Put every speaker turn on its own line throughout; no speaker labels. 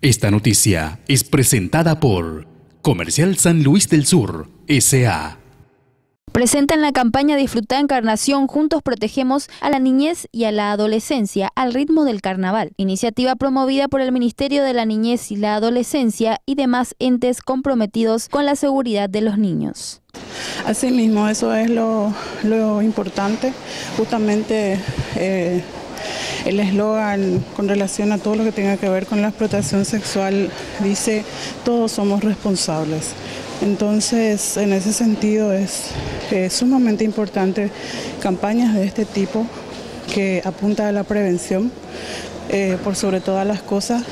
Esta noticia es presentada por Comercial San Luis del Sur, S.A.
Presentan la campaña Disfruta Encarnación, juntos protegemos a la niñez y a la adolescencia al ritmo del carnaval. Iniciativa promovida por el Ministerio de la Niñez y la Adolescencia y demás entes comprometidos con la seguridad de los niños.
Asimismo, eso es lo importante, justamente el eslogan con relación a todo lo que tenga que ver con la explotación sexual dice: todos somos responsables. Entonces, en ese sentido es sumamente importante campañas de este tipo que apunta a la prevención por sobre todas las cosas,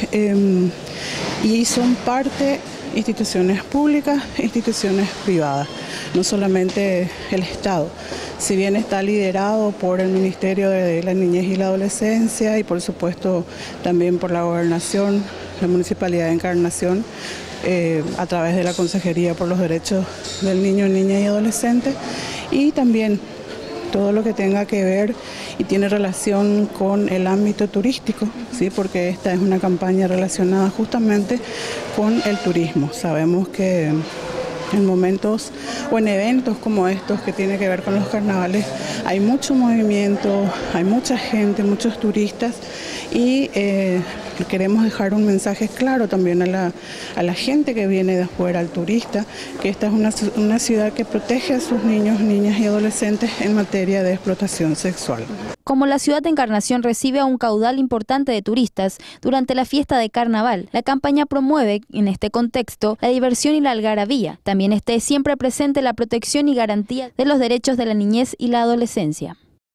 y son parte instituciones públicas, instituciones privadas, no solamente el Estado. Si bien está liderado por el Ministerio de la Niñez y la Adolescencia y por supuesto también por la Gobernación, la Municipalidad de Encarnación, a través de la Consejería por los Derechos del Niño, Niña y Adolescente, y también todo lo que tenga que ver y tiene relación con el ámbito turístico, ¿sí? Porque esta es una campaña relacionada justamente con el turismo. Sabemos que en momentos o en eventos como estos que tienen que ver con los carnavales hay mucho movimiento, hay mucha gente, muchos turistas, y queremos dejar un mensaje claro también a la gente que viene de afuera, al turista, que esta es una ciudad que protege a sus niños, niñas y adolescentes en materia de explotación sexual.
Como la ciudad de Encarnación recibe a un caudal importante de turistas durante la fiesta de carnaval, la campaña promueve, en este contexto, la diversión y la algarabía. También esté siempre presente la protección y garantía de los derechos de la niñez y la adolescencia.